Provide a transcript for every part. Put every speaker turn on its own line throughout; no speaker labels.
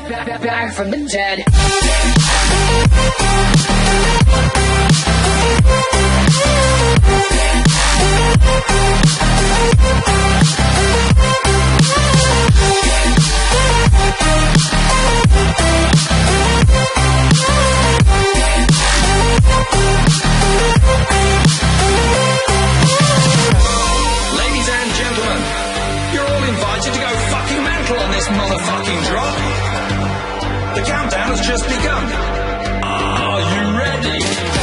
Back from the dead.
Ladies and gentlemen, you're all invited to go fucking mental on this motherfucking drop. The countdown has just begun. Are you ready?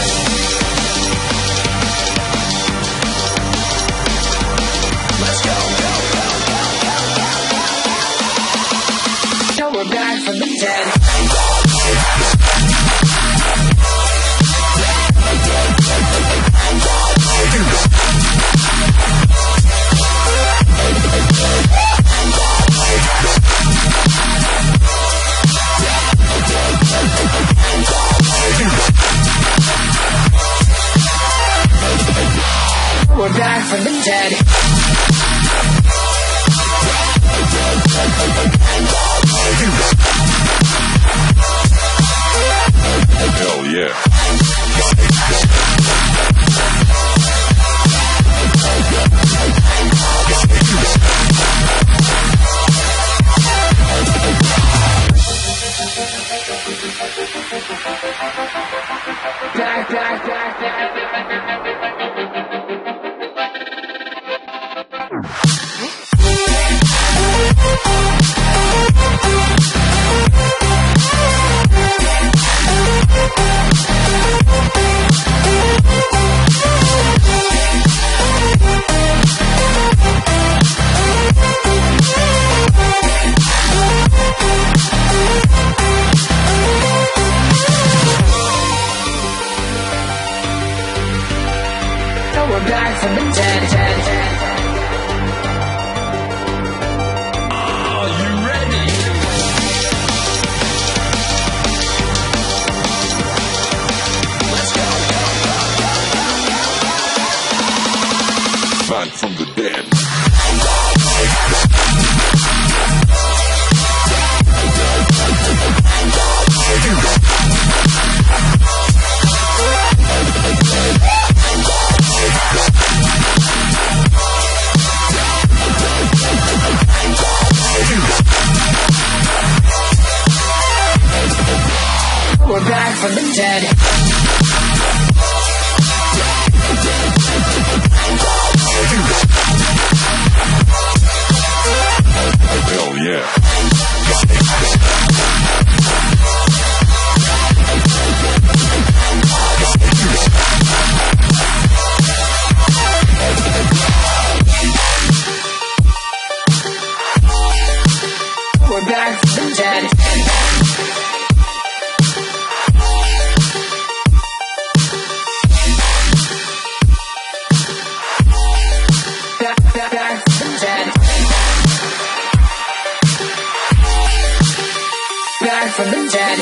Let's go.
So we're back from the dead. We're back from the dead.
Hell yeah.
We're back from the dead.
Are you ready? Let's go.
Back from the dead.
We're back from the dead.
Hell yeah.
We're back from the dead. Back from the dead. Back from the dead.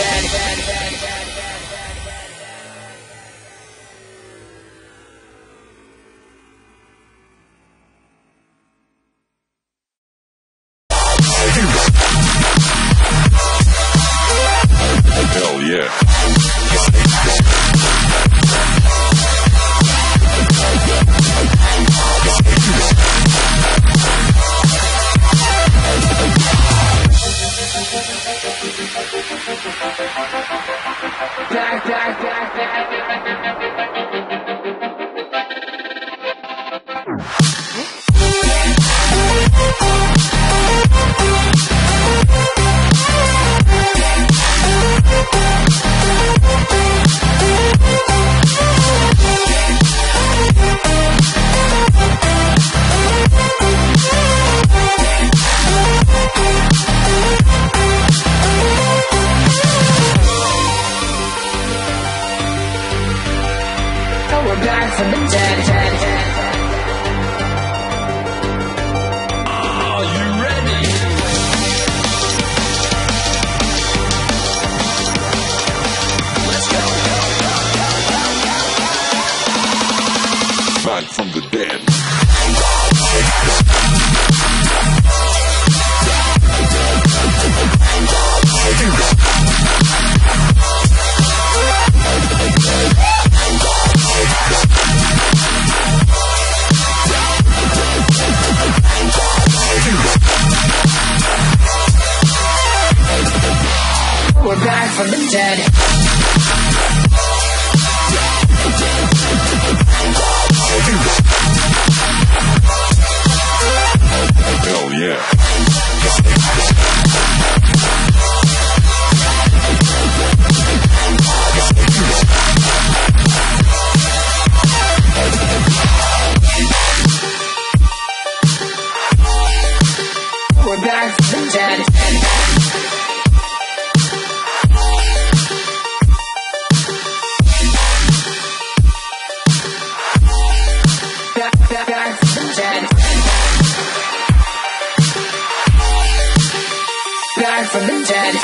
Hell yeah.
back from the dead.
Hell yeah.
We're back from the dead. Back from the dead. Back from the dead.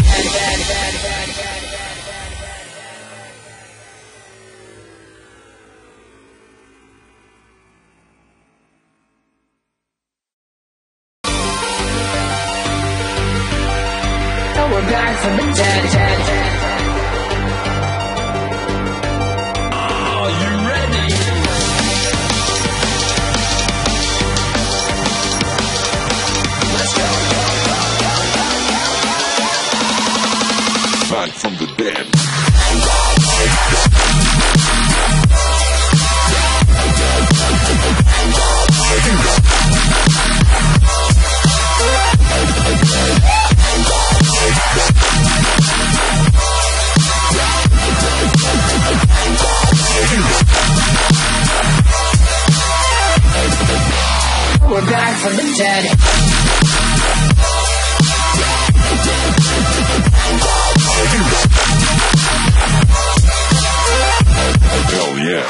We're back from the dead.
Are you ready? Let's go.
Back from the dead.
We're back from the dead.
Hell yeah.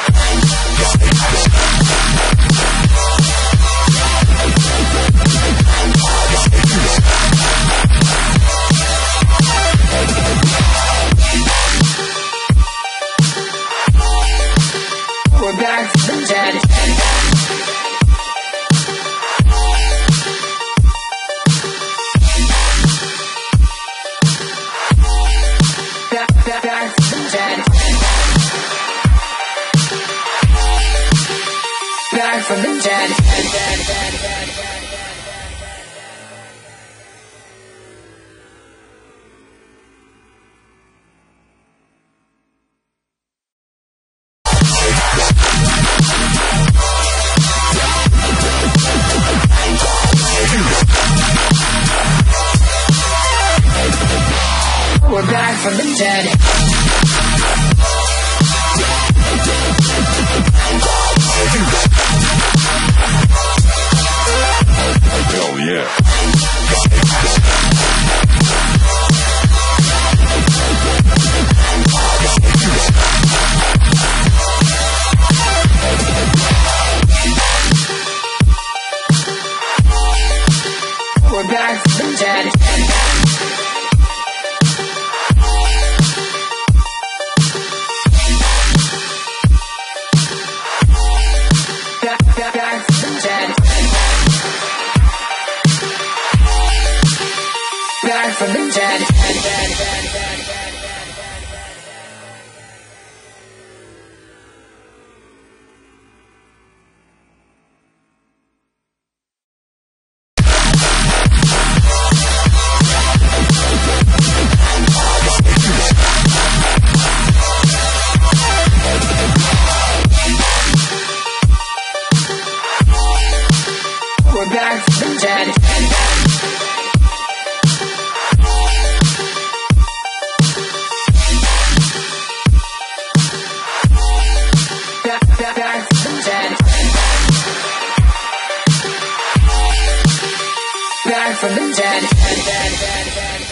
We're back from the dead. Back from the dead. Back from the dead. We're back from the dead.
Hell yeah.
We're back from the dead. Back from the dead. Back from the dead. We're back from the dead. Back from the dead. Back from the dead.